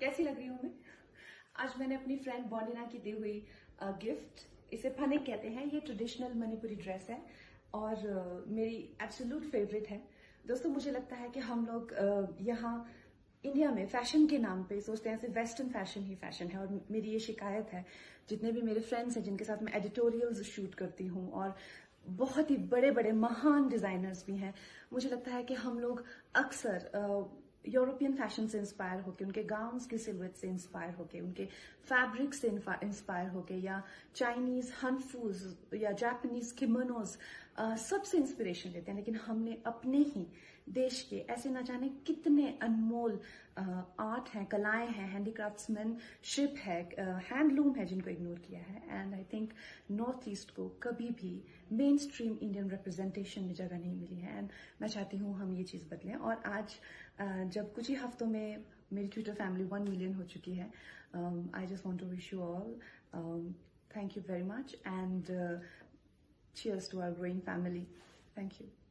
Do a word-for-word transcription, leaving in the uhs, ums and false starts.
कैसी लग रही हूँ मैं? आज मैंने अपनी फ्रेंड बॉन्डिना की दी हुई गिफ्ट, इसे फनिक कहते हैं, ये ट्रेडिशनल मणिपुरी ड्रेस है और uh, मेरी एब्सोल्यूट फेवरेट है। दोस्तों, मुझे लगता है कि हम लोग uh, यहाँ इंडिया में फैशन के नाम पे सोचते हैं सिर्फ वेस्टर्न फैशन ही फैशन है, और मेरी ये शिकायत है जितने भी मेरे फ्रेंड्स हैं जिनके साथ मैं एडिटोरियल्स शूट करती हूँ और बहुत ही बड़े बड़े महान डिजाइनर्स भी हैं, मुझे लगता है कि हम लोग अक्सर यूरोपियन फैशन से इंस्पायर होके, उनके गाउन्स की सिलवेट से इंस्पायर होके, उनके फैब्रिक से इंस्पायर होके, या चाइनीज हनफूज या जापानीज किमोनोज सबसे इंस्पिरेशन लेते हैं, लेकिन हमने अपने ही देश के ऐसे न जाने कितने अनमोल आर्ट हैं, कलाएं हैं, हैंडीक्राफ्ट्समैनशिप है, हैंडलूम है जिनको इग्नोर किया है। And I think north east को कभी भी मेन स्ट्रीम इंडियन रिप्रेजेंटेशन में जगह नहीं मिली है, एंड मैं चाहती हूँ हम ये चीज बदलें। और आज जब कुछ ही हफ्तों में मेरी ट्विटर फैमिली वन मिलियन हो चुकी है, I just want to wish you all thank you very much and cheers to our growing family. Thank you.